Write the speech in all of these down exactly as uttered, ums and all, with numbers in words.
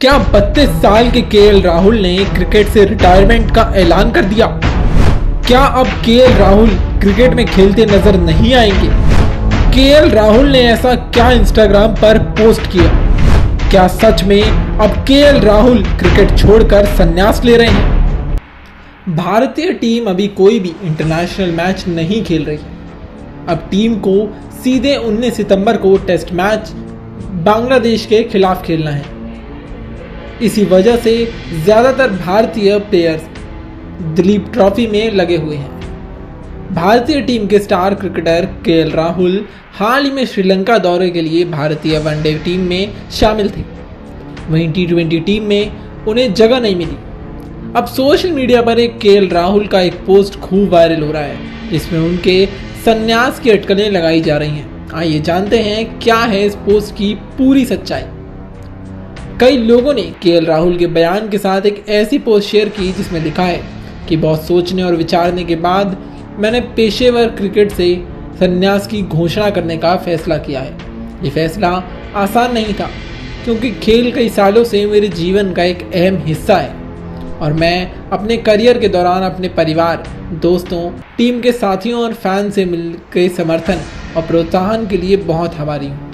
क्या बत्तीस साल के केएल राहुल ने क्रिकेट से रिटायरमेंट का ऐलान कर दिया? क्या अब केएल राहुल क्रिकेट में खेलते नजर नहीं आएंगे? केएल राहुल ने ऐसा क्या इंस्टाग्राम पर पोस्ट किया? क्या सच में अब केएल राहुल क्रिकेट छोड़कर संन्यास ले रहे हैं? भारतीय टीम अभी कोई भी इंटरनेशनल मैच नहीं खेल रही। अब टीम को सीधे उन्नीस सितंबर को टेस्ट मैच बांग्लादेश के खिलाफ खेलना है। इसी वजह से ज्यादातर भारतीय प्लेयर्स दिलीप ट्रॉफी में लगे हुए हैं। भारतीय टीम के स्टार क्रिकेटर केएल राहुल हाल ही में श्रीलंका दौरे के लिए भारतीय वनडे टीम में शामिल थे। वहीं टी ट्वेंटी टीम में उन्हें जगह नहीं मिली। अब सोशल मीडिया पर एक केएल राहुल का एक पोस्ट खूब वायरल हो रहा है, जिसमें उनके संन्यास की अटकलें लगाई जा रही हैं। आइए जानते हैं क्या है इस पोस्ट की पूरी सच्चाई। कई लोगों ने केएल राहुल के बयान के साथ एक ऐसी पोस्ट शेयर की जिसमें लिखा है कि बहुत सोचने और विचारने के बाद मैंने पेशेवर क्रिकेट से संन्यास की घोषणा करने का फैसला किया है। ये फैसला आसान नहीं था, क्योंकि खेल कई सालों से मेरे जीवन का एक अहम हिस्सा है और मैं अपने करियर के दौरान अपने परिवार, दोस्तों, टीम के साथियों और फैन से मिलकर समर्थन और प्रोत्साहन के लिए बहुत आभारी हूँ।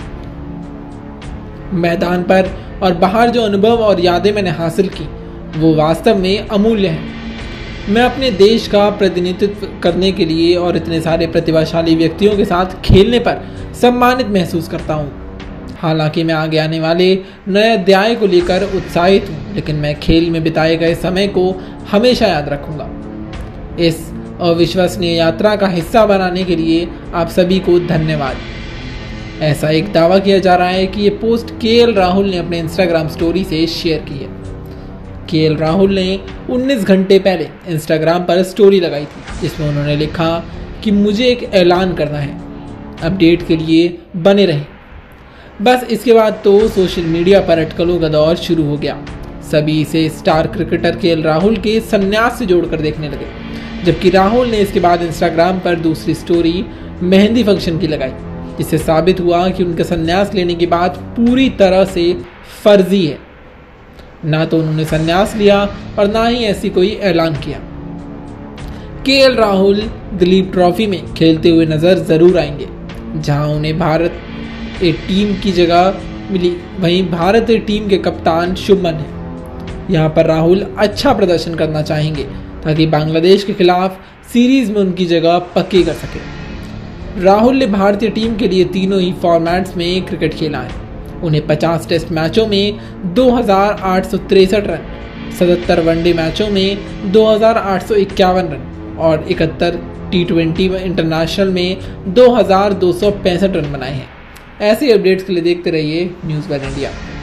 मैदान पर और बाहर जो अनुभव और यादें मैंने हासिल की वो वास्तव में अमूल्य हैं। मैं अपने देश का प्रतिनिधित्व करने के लिए और इतने सारे प्रतिभाशाली व्यक्तियों के साथ खेलने पर सम्मानित महसूस करता हूँ। हालांकि मैं आगे आने वाले नए अध्याय को लेकर उत्साहित हूँ, लेकिन मैं खेल में बिताए गए समय को हमेशा याद रखूँगा। इस अविश्वसनीय यात्रा का हिस्सा बनाने के लिए आप सभी को धन्यवाद। ऐसा एक दावा किया जा रहा है कि ये पोस्ट केएल राहुल ने अपने इंस्टाग्राम स्टोरी से शेयर की है। केएल राहुल ने उन्नीस घंटे पहले इंस्टाग्राम पर स्टोरी लगाई थी, जिसमें उन्होंने लिखा कि मुझे एक ऐलान करना है, अपडेट के लिए बने रहें। बस इसके बाद तो सोशल मीडिया पर अटकलों का दौर शुरू हो गया। सभी इसे स्टार क्रिकेटर केएल राहुल के संन्यास से जोड़कर देखने लगे, जबकि राहुल ने इसके बाद इंस्टाग्राम पर दूसरी स्टोरी मेहंदी फंक्शन की लगाई, जिससे साबित हुआ कि उनका संन्यास लेने की बात पूरी तरह से फर्जी है। ना तो उन्होंने संन्यास लिया और ना ही ऐसी कोई ऐलान किया। केएल राहुल दिलीप ट्रॉफी में खेलते हुए नजर जरूर आएंगे, जहां उन्हें भारत एक टीम की जगह मिली। वहीं भारतीय टीम के कप्तान शुभमन है। यहाँ पर राहुल अच्छा प्रदर्शन करना चाहेंगे ताकि बांग्लादेश के खिलाफ सीरीज में उनकी जगह पक्की कर सके। राहुल ने भारतीय टीम के लिए तीनों ही फॉर्मेट्स में क्रिकेट खेला है। उन्हें पचास टेस्ट मैचों में दो हज़ार आठ सौ तिरसठ रन, सतहत्तर वनडे मैचों में दो हज़ार आठ सौ इक्यावन रन और इकहत्तर टी ट्वेंटी इंटरनेशनल में दो हज़ार दो सौ पैंसठ रन बनाए हैं। ऐसे अपडेट्स के लिए देखते रहिए न्यूज़ वन इंडिया।